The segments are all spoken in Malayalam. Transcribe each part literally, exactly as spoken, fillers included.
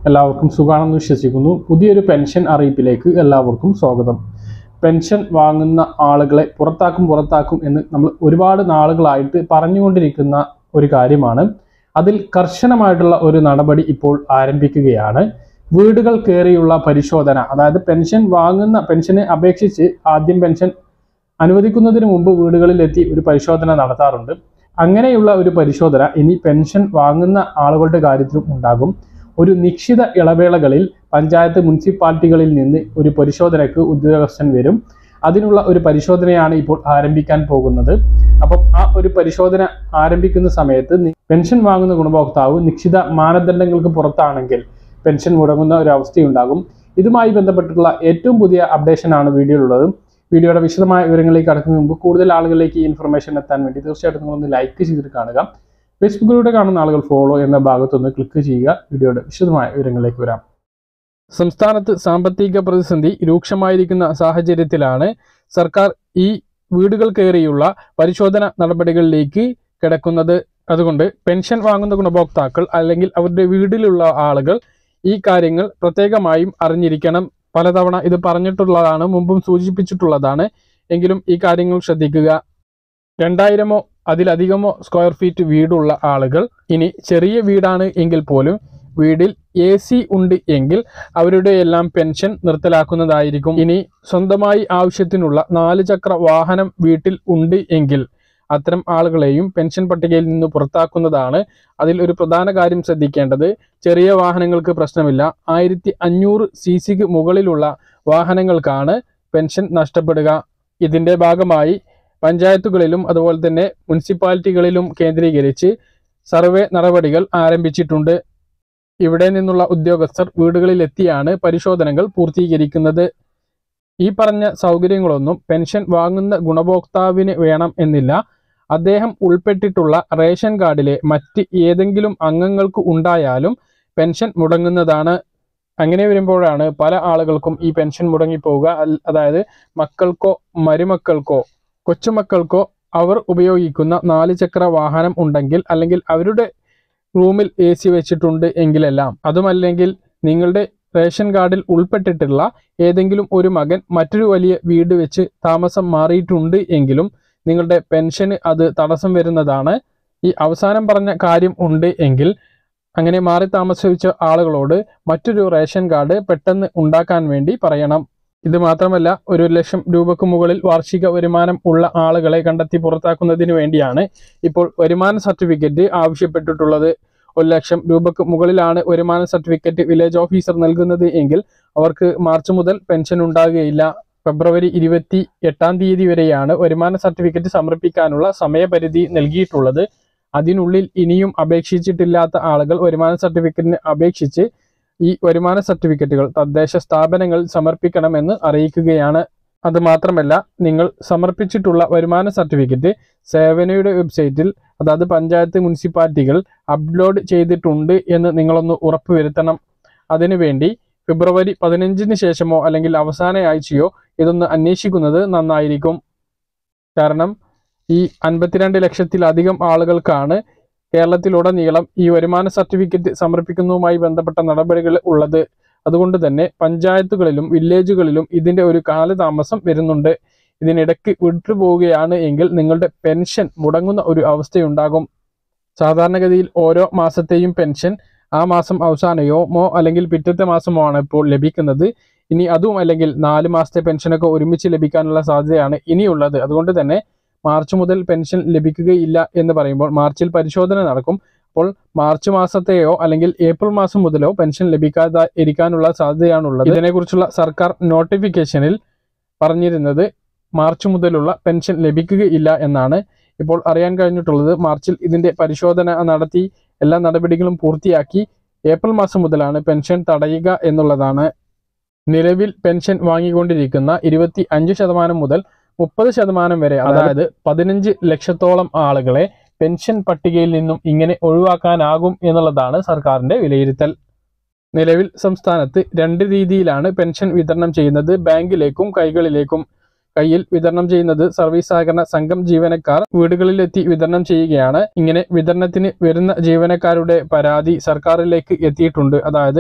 എല്ലാവർക്കും സുഖാണെന്ന് വിശ്വസിക്കുന്നു. പുതിയൊരു പെൻഷൻ അറിയിപ്പിലേക്ക് എല്ലാവർക്കും സ്വാഗതം. പെൻഷൻ വാങ്ങുന്ന ആളുകളെ പുറത്താക്കും പുറത്താക്കും എന്ന് നമ്മൾ ഒരുപാട് നാളുകളായിട്ട് പറഞ്ഞുകൊണ്ടിരിക്കുന്ന ഒരു കാര്യമാണ്. അതിൽ കർശനമായിട്ടുള്ള ഒരു നടപടി ഇപ്പോൾ ആരംഭിക്കുകയാണ്. വീടുകൾ കയറിയുള്ള പരിശോധന, അതായത് പെൻഷൻ വാങ്ങുന്ന പെൻഷന് അപേക്ഷിച്ച് ആദ്യം പെൻഷൻ അനുവദിക്കുന്നതിന് മുമ്പ് വീടുകളിലെത്തി ഒരു പരിശോധന നടത്താറുണ്ട്. അങ്ങനെയുള്ള ഒരു പരിശോധന ഇനി പെൻഷൻ വാങ്ങുന്ന ആളുകളുടെ കാര്യത്തിലും ഉണ്ടാകും. ഒരു നിശ്ചിത ഇളവേളകളിൽ പഞ്ചായത്ത് മുനിസിപ്പാലിറ്റികളിൽ നിന്ന് ഒരു പരിശോധനയ്ക്ക് ഉദ്യോഗസ്ഥൻ വരും. അതിനുള്ള ഒരു പരിശോധനയാണ് ഇപ്പോൾ ആരംഭിക്കാൻ പോകുന്നത്. അപ്പം ആ ഒരു പരിശോധന ആരംഭിക്കുന്ന സമയത്ത് പെൻഷൻ വാങ്ങുന്ന ഗുണഭോക്താവ് നിശ്ചിത മാനദണ്ഡങ്ങൾക്ക് പുറത്താണെങ്കിൽ പെൻഷൻ മുടങ്ങുന്ന ഒരു അവസ്ഥയുണ്ടാകും. ഇതുമായി ബന്ധപ്പെട്ടുള്ള ഏറ്റവും പുതിയ അപ്ഡേഷൻ ആണ് വീഡിയോയിലുള്ളത്. വീഡിയോയുടെ വിശദമായ വിവരങ്ങളിലേക്ക് കടക്കുന്നതിന് മുമ്പ് കൂടുതൽ ആളുകളിലേക്ക് ഈ ഇൻഫർമേഷൻ എത്താൻ വേണ്ടി തീർച്ചയായിട്ടും നിങ്ങളൊന്ന് ലൈക്ക് ചെയ്തിട്ട് കാണുക. ഫേസ്ബുക്കിലൂടെ കാണുന്ന ആളുകൾ ഫോളോ എന്ന ഭാഗത്തൊന്ന് ക്ലിക്ക് ചെയ്യുക. വീഡിയോയുടെ വിശദമായ വിവരങ്ങളിലേക്ക് വരാം. സംസ്ഥാനത്ത് സാമ്പത്തിക പ്രതിസന്ധി രൂക്ഷമായിരിക്കുന്ന സാഹചര്യത്തിലാണ് സർക്കാർ ഈ വീടുകൾ കയറിയുള്ള പരിശോധന നടപടികളിലേക്ക് കിടക്കുന്നത്. അതുകൊണ്ട് പെൻഷൻ വാങ്ങുന്ന ഗുണഭോക്താക്കൾ അല്ലെങ്കിൽ അവരുടെ വീട്ടിലുള്ള ആളുകൾ ഈ കാര്യങ്ങൾ പ്രത്യേകമായും അറിഞ്ഞിരിക്കണം. പലതവണ ഇത് പറഞ്ഞിട്ടുള്ളതാണ്, മുമ്പും സൂചിപ്പിച്ചിട്ടുള്ളതാണ്. എങ്കിലും ഈ കാര്യങ്ങൾ ശ്രദ്ധിക്കുക. രണ്ടായിരമോ അതിലധികമോ സ്ക്വയർ ഫീറ്റ് വീടുള്ള ആളുകൾ, ഇനി ചെറിയ വീടാണ് എങ്കിൽ പോലും വീടിൽ എ സി ഉണ്ട് എങ്കിൽ അവരുടെ എല്ലാം പെൻഷൻ നിർത്തലാക്കുന്നതായിരിക്കും. ഇനി സ്വന്തമായി ആവശ്യത്തിനുള്ള നാല് ചക്ര വാഹനം വീട്ടിൽ ഉണ്ട് എങ്കിൽ അത്തരം ആളുകളെയും പെൻഷൻ പട്ടികയിൽ നിന്ന് പുറത്താക്കുന്നതാണ്. അതിൽ ഒരു പ്രധാന കാര്യം ശ്രദ്ധിക്കേണ്ടത്, ചെറിയ വാഹനങ്ങൾക്ക് പ്രശ്നമില്ല. ആയിരത്തി അഞ്ഞൂറ് സി സിക്ക് മുകളിലുള്ള വാഹനങ്ങൾക്കാണ് പെൻഷൻ നഷ്ടപ്പെടുക. ഇതിൻ്റെ ഭാഗമായി പഞ്ചായത്തുകളിലും അതുപോലെ തന്നെ മുനിസിപ്പാലിറ്റികളിലും കേന്ദ്രീകരിച്ച് സർവേ നടപടികൾ ആരംഭിച്ചിട്ടുണ്ട്. ഇവിടെ നിന്നുള്ള ഉദ്യോഗസ്ഥർ വീടുകളിലെത്തിയാണ് പരിശോധനകൾ പൂർത്തീകരിക്കുന്നത്. ഈ പറഞ്ഞ സൗകര്യങ്ങളൊന്നും പെൻഷൻ വാങ്ങുന്ന ഗുണഭോക്താവിന് വേണം എന്നില്ല. അദ്ദേഹം ഉൾപ്പെട്ടിട്ടുള്ള റേഷൻ കാർഡിലെ മറ്റ് ഏതെങ്കിലും അംഗങ്ങൾക്ക് ഉണ്ടായാലും പെൻഷൻ മുടങ്ങുന്നതാണ്. അങ്ങനെ വരുമ്പോഴാണ് പല ആളുകൾക്കും ഈ പെൻഷൻ മുടങ്ങിപ്പോവുക. അതായത് മക്കൾക്കോ മരുമക്കൾക്കോ കൊച്ചുമക്കൾക്കോ അവർ ഉപയോഗിക്കുന്ന നാല് ചക്ര വാഹനം ഉണ്ടെങ്കിൽ, അല്ലെങ്കിൽ അവരുടെ റൂമിൽ എ സി വെച്ചിട്ടുണ്ട് എങ്കിലെല്ലാം, അതുമല്ലെങ്കിൽ നിങ്ങളുടെ റേഷൻ കാർഡിൽ ഉൾപ്പെട്ടിട്ടുള്ള ഏതെങ്കിലും ഒരു മകൻ മറ്റൊരു വലിയ വീട് വെച്ച് താമസം മാറിയിട്ടുണ്ട് എങ്കിലും നിങ്ങളുടെ പെൻഷന് അത് തടസ്സം വരുന്നതാണ്. ഈ അവസാനം പറഞ്ഞ കാര്യം ഉണ്ട് എങ്കിൽ അങ്ങനെ മാറി താമസിച്ച ആളുകളോട് മറ്റൊരു റേഷൻ കാർഡ് പെട്ടെന്ന് ഉണ്ടാക്കാൻ വേണ്ടി പറയണം. ഇത് മാത്രമല്ല, ഒരു ലക്ഷം രൂപക്ക് മുകളിൽ വാർഷിക വരുമാനം ഉള്ള ആളുകളെ കണ്ടെത്തി പുറത്താക്കുന്നതിന് വേണ്ടിയാണ് ഇപ്പോൾ വരുമാന സർട്ടിഫിക്കറ്റ് ആവശ്യപ്പെട്ടിട്ടുള്ളത്. ഒരു ലക്ഷം രൂപക്ക് മുകളിലാണ് വരുമാന സർട്ടിഫിക്കറ്റ് വില്ലേജ് ഓഫീസർ നൽകുന്നത് എങ്കിൽ അവർക്ക് മാർച്ച് മുതൽ പെൻഷൻ ഉണ്ടാകുകയില്ല. ഫെബ്രുവരി ഇരുപത്തി എട്ടാം തീയതി വരെയാണ് വരുമാന സർട്ടിഫിക്കറ്റ് സമർപ്പിക്കാനുള്ള സമയപരിധി നൽകിയിട്ടുള്ളത്. അതിനുള്ളിൽ ഇനിയും അപേക്ഷിച്ചിട്ടില്ലാത്ത ആളുകൾ വരുമാന സർട്ടിഫിക്കറ്റിന് അപേക്ഷിച്ച് ഈ വരുമാന സർട്ടിഫിക്കറ്റുകൾ തദ്ദേശ സ്ഥാപനങ്ങളിൽ സമർപ്പിക്കണമെന്ന് അറിയിക്കുകയാണ്. അതുമാത്രമല്ല, നിങ്ങൾ സമർപ്പിച്ചിട്ടുള്ള വരുമാന സർട്ടിഫിക്കറ്റ് സേവനയുടെ വെബ്സൈറ്റിൽ, അതായത് പഞ്ചായത്ത് മുനിസിപ്പാലിറ്റികൾ അപ്ലോഡ് ചെയ്തിട്ടുണ്ട് എന്ന് നിങ്ങളൊന്ന് ഉറപ്പുവരുത്തണം. അതിനുവേണ്ടി ഫെബ്രുവരി പതിനഞ്ചിന് ശേഷമോ അല്ലെങ്കിൽ അവസാന ആഴ്ചയോ ഇതൊന്ന് അന്വേഷിക്കുന്നത് നന്നായിരിക്കും. കാരണം ഈ അൻപത്തിരണ്ട് ലക്ഷത്തിലധികം ആളുകൾക്കാണ് കേരളത്തിലുടനീളം ഈ വരുമാന സർട്ടിഫിക്കറ്റ് സമർപ്പിക്കുന്നതുമായി ബന്ധപ്പെട്ട നടപടികൾ ഉള്ളത്. അതുകൊണ്ട് തന്നെ പഞ്ചായത്തുകളിലും വില്ലേജുകളിലും ഇതിൻ്റെ ഒരു കാലതാമസം വരുന്നുണ്ട്. ഇതിനിടയ്ക്ക് വിട്ടുപോവുകയാണ് എങ്കിൽ നിങ്ങളുടെ പെൻഷൻ മുടങ്ങുന്ന ഒരു അവസ്ഥയുണ്ടാകും. സാധാരണഗതിയിൽ ഓരോ മാസത്തെയും പെൻഷൻ ആ മാസം അവസാനമോ അല്ലെങ്കിൽ പിറ്റത്തെ മാസമോ ആണ് ഇപ്പോൾ ലഭിക്കുന്നത്. ഇനി അതും അല്ലെങ്കിൽ നാല് മാസത്തെ പെൻഷനൊക്കെ ഒരുമിച്ച് ലഭിക്കാനുള്ള സാധ്യതയാണ് ഇനിയുള്ളത്. അതുകൊണ്ട് തന്നെ മാർച്ച് മുതൽ പെൻഷൻ ലഭിക്കുകയില്ല എന്ന് പറയുമ്പോൾ മാർച്ചിൽ പരിശോധന നടക്കും. അപ്പോൾ മാർച്ച് മാസത്തെയോ അല്ലെങ്കിൽ ഏപ്രിൽ മാസം മുതലോ പെൻഷൻ ലഭിക്കാതെ ഇരിക്കാനുള്ള സാധ്യതയാണുള്ളത്. ഇതിനെക്കുറിച്ചുള്ള സർക്കാർ നോട്ടിഫിക്കേഷനിൽ പറഞ്ഞിരുന്നത് മാർച്ച് മുതലുള്ള പെൻഷൻ ലഭിക്കുകയില്ല എന്നാണ്. ഇപ്പോൾ അറിയാൻ കഴിഞ്ഞിട്ടുള്ളത് മാർച്ചിൽ ഇതിൻ്റെ പരിശോധന നടത്തി എല്ലാ നടപടികളും പൂർത്തിയാക്കി ഏപ്രിൽ മാസം മുതലാണ് പെൻഷൻ തടയുക എന്നുള്ളതാണ്. നിലവിൽ പെൻഷൻ വാങ്ങിക്കൊണ്ടിരിക്കുന്ന ഇരുപത്തി അഞ്ച് ശതമാനം മുതൽ മുപ്പത് ശതമാനം വരെ, അതായത് പതിനഞ്ച് ലക്ഷത്തോളം ആളുകളെ പെൻഷൻ പട്ടികയിൽ നിന്നും ഇങ്ങനെ ഒഴിവാക്കാനാകും എന്നുള്ളതാണ് സർക്കാരിൻ്റെ വിലയിരുത്തൽ. നിലവിൽ സംസ്ഥാനത്ത് രണ്ട് രീതിയിലാണ് പെൻഷൻ വിതരണം ചെയ്യുന്നത്. ബാങ്കിലേക്കും കൈകളിലേക്കും. കയ്യിൽ വിതരണം ചെയ്യുന്നത് സർവീസ് സഹകരണ സംഘം ജീവനക്കാർ വീടുകളിലെത്തി വിതരണം ചെയ്യുകയാണ്. ഇങ്ങനെ വിതരണത്തിന് വരുന്ന ജീവനക്കാരുടെ പരാതി സർക്കാരിലേക്ക് എത്തിയിട്ടുണ്ട്. അതായത്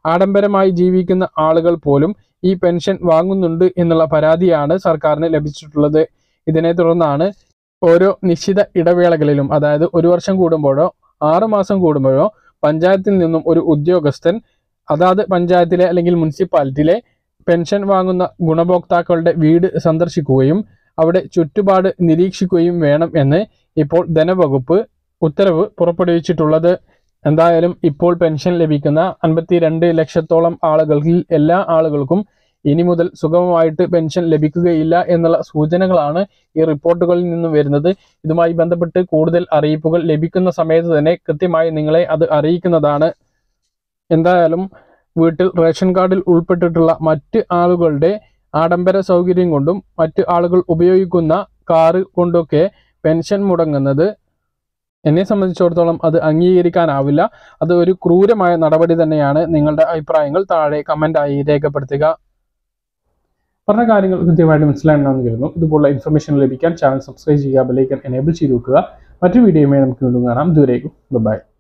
ആഡംബരമായി ജീവിക്കുന്ന ആളുകൾ പോലും ഈ പെൻഷൻ വാങ്ങുന്നുണ്ട് എന്നുള്ള പരാതിയാണ് സർക്കാരിന് ലഭിച്ചിട്ടുള്ളത്. ഇതിനെ തുടർന്നാണ് ഓരോ നിശ്ചിത ഇടവേളകളിലും, അതായത് ഒരു വർഷം കൂടുമ്പോഴോ ആറു മാസം കൂടുമ്പോഴോ പഞ്ചായത്തിൽ നിന്നും ഒരു ഉദ്യോഗസ്ഥൻ അതാത് പഞ്ചായത്തിലെ അല്ലെങ്കിൽ മുനിസിപ്പാലിറ്റിയിലെ പെൻഷൻ വാങ്ങുന്ന ഗുണഭോക്താക്കളുടെ വീട് സന്ദർശിക്കുകയും അവിടെ ചുറ്റുപാട് നിരീക്ഷിക്കുകയും വേണം എന്ന് ഇപ്പോൾ ധനവകുപ്പ് ഉത്തരവ് പുറപ്പെടുവിച്ചിട്ടുള്ളത്. എന്തായാലും ഇപ്പോൾ പെൻഷൻ ലഭിക്കുന്ന അൻപത്തി രണ്ട് ലക്ഷത്തോളം ആളുകളിൽ എല്ലാ ആളുകൾക്കും ഇനി മുതൽ സുഗമമായിട്ട് പെൻഷൻ ലഭിക്കുകയില്ല എന്നുള്ള സൂചനകളാണ് ഈ റിപ്പോർട്ടുകളിൽ നിന്നും വരുന്നത്. ഇതുമായി ബന്ധപ്പെട്ട് കൂടുതൽ അറിയിപ്പുകൾ ലഭിക്കുന്ന സമയത്ത് തന്നെ കൃത്യമായി നിങ്ങളെ അത് അറിയിക്കുന്നതാണ്. എന്തായാലും വീട്ടിൽ റേഷൻ കാർഡിൽ ഉൾപ്പെട്ടിട്ടുള്ള മറ്റ് ആളുകളുടെ ആഡംബര സൗകര്യം കൊണ്ടും മറ്റ് ആളുകൾ ഉപയോഗിക്കുന്ന കാറ് കൊണ്ടൊക്കെ പെൻഷൻ മുടങ്ങുന്നത് എന്നെ സംബന്ധിച്ചിടത്തോളം അത് അംഗീകരിക്കാനാവില്ല. അത് ഒരു ക്രൂരമായ നടപടി തന്നെയാണ്. നിങ്ങളുടെ അഭിപ്രായങ്ങൾ താഴെ കമൻ്റായി രേഖപ്പെടുത്തുക. പറഞ്ഞ കാര്യങ്ങൾ കൃത്യമായിട്ട് മനസ്സിലാണെന്ന് കരുതുന്നു. ഇതുപോലുള്ള ഇൻഫർമേഷൻ ലഭിക്കാൻ ചാനൽ സബ്സ്ക്രൈബ് ചെയ്യുക, ബെൽ ഐക്കൺ എനേബിൾ ചെയ്ത് വെക്കുക. മറ്റു വീഡിയോയുമായി നമുക്ക് വീണ്ടും കാണാം. ദൂരേക്കും ബൈ.